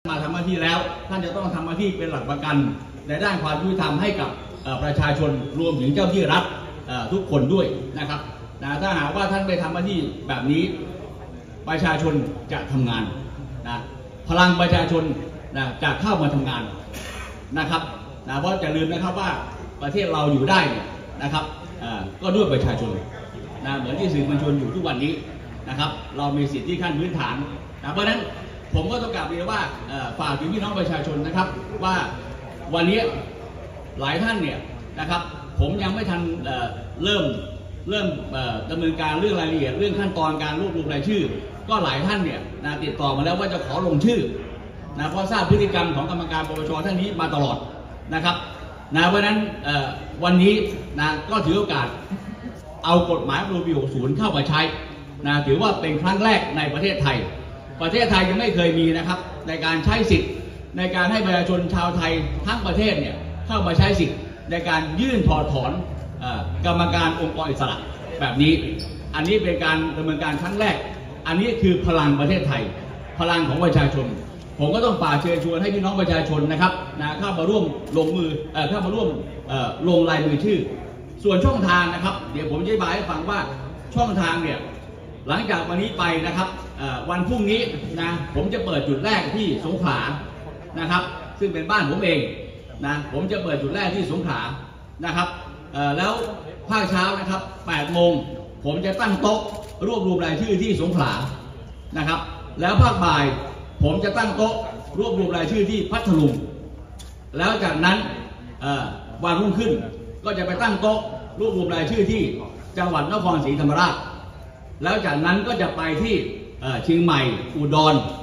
มาทำหน้าที่แล้วท่านจะต้องทำหน้าที่เป็นหลักประกันในด้านความยุติธรรมให้กับประชาชนรวมถึงเจ้าที่รัฐทุกคนด้วยนะครับถ้าหากว่าท่านไปทำหน้าที่แบบนี้ประชาชนจะทำงานพลังประชาชนจะเข้ามาทำงานนะครับเพราะอย่าลืมนะครับว่าประเทศเราอยู่ได้นะครับก็ด้วยประชาชนเหมือนที่สื่อมวลชนอยู่ทุกวันนี้นะครับเรามีสิทธิขั้นพื้นฐานเพราะฉะนั้นผมก็ต้องกลับเรียนว่าฝากถึงพี่น้องประชาชนนะครับว่าวันนี้หลายท่านเนี่ยนะครับผมยังไม่ทันเริ่มดำเนินการเรื่องรายละเอียดเรื่องขั้นตอนการรวบรวมรายชื่อก็หลายท่านเนี่ยติดต่อมาแล้วว่าจะขอลงชื่อเพราะทราบพฤติกรรมของกรรมการปปชท่านนี้มาตลอดนะครับเพราะฉะนั้นวันนี้ก็ถือโอกาสเอากฎหมายปี60เข้ามาใช้ถือว่าเป็นครั้งแรกในประเทศไทยยังไม่เคยมีนะครับในการใช้สิทธิ์ในการให้ประชาชนชาวไทยทั้งประเทศเนี่ยเข้ามาใช้สิทธิ์ในการยื่นถอดถอนกรรมการองค์กรอิสระแบบนี้อันนี้เป็นการดำเนินการครั้งแรกอันนี้คือพลังประเทศไทยพลังของประชาชนผมก็ต้องฝากเชิญชวนให้พี่น้องประชาชนนะครับเข้ามาร่วมลงมือเข้ามาร่วมลงลายมือชื่อส่วนช่องทางนะครับเดี๋ยวผมจะอธิบายให้ฟังว่าช่องทางเนี่ยหลังจากวันนี้ไปนะครับวันพรุ่งนี้ผมจะเปิดจุดแรกที่สงขลานะครับซึ่งเป็นบ้านผมเองผมจะเปิดจุดแรกที่สงขลานะครับแล้วภาคเช้านะครับ8 โมงผมจะตั้งโต๊ะรวบรวมรายชื่อที่สงขลานะครับแล้วภาคบ่ายผมจะตั้งโต๊ะรวบรวมรายชื่อที่พัทลุงแล้วจากนั้นวันรุ่งขึ้นก็จะไปตั้งโต๊ะรวบรวมรายชื่อที่จังหวัดนครศรีธรรมราชแล้วจากนั้นก็จะไปที่เชียงใหม่อุดร